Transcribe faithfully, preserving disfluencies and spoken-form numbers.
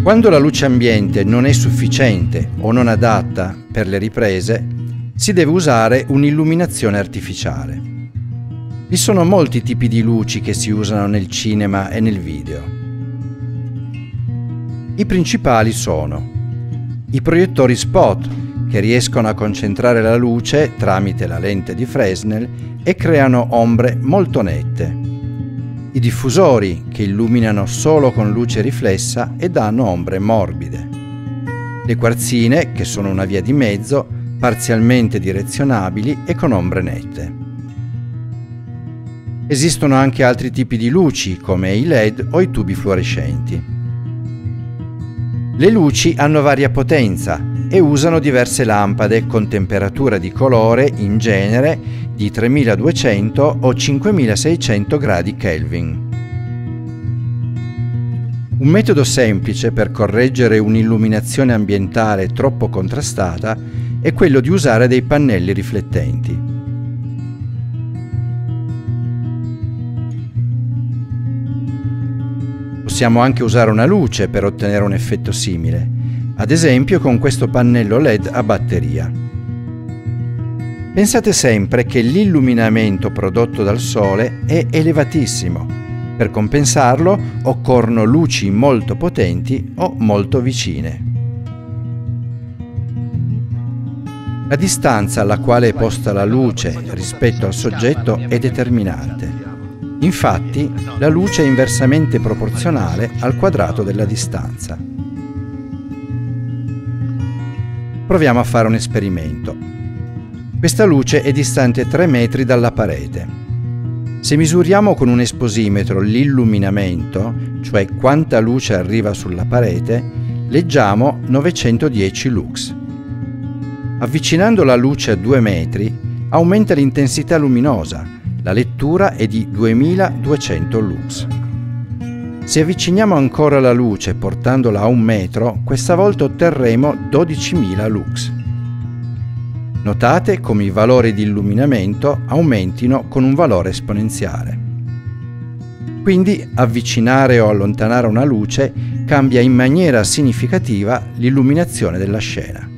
Quando la luce ambiente non è sufficiente o non adatta per le riprese, si deve usare un'illuminazione artificiale. Vi sono molti tipi di luci che si usano nel cinema e nel video. I principali sono i proiettori spot, che riescono a concentrare la luce tramite la lente di Fresnel e creano ombre molto nette. I diffusori, che illuminano solo con luce riflessa e danno ombre morbide. Le quarzine, che sono una via di mezzo, parzialmente direzionabili e con ombre nette. Esistono anche altri tipi di luci, come i L E D o i tubi fluorescenti. Le luci hanno varia potenza e usano diverse lampade con temperatura di colore, in genere, di tremiladuecento o cinquemilaseicento gradi Kelvin. Un metodo semplice per correggere un'illuminazione ambientale troppo contrastata è quello di usare dei pannelli riflettenti. Possiamo anche usare una luce per ottenere un effetto simile, ad esempio con questo pannello L E D a batteria. Pensate sempre che l'illuminamento prodotto dal Sole è elevatissimo. Per compensarlo occorrono luci molto potenti o molto vicine. La distanza alla quale è posta la luce rispetto al soggetto è determinante. Infatti, la luce è inversamente proporzionale al quadrato della distanza. Proviamo a fare un esperimento. Questa luce è distante tre metri dalla parete. Se misuriamo con un esposimetro l'illuminamento, cioè quanta luce arriva sulla parete, leggiamo novecentodieci lux. Avvicinando la luce a due metri, aumenta l'intensità luminosa, la lettura è di duemiladuecento lux. Se avviciniamo ancora la luce portandola a un metro, questa volta otterremo dodicimila lux. Notate come i valori di illuminamento aumentino con un valore esponenziale. Quindi avvicinare o allontanare una luce cambia in maniera significativa l'illuminazione della scena.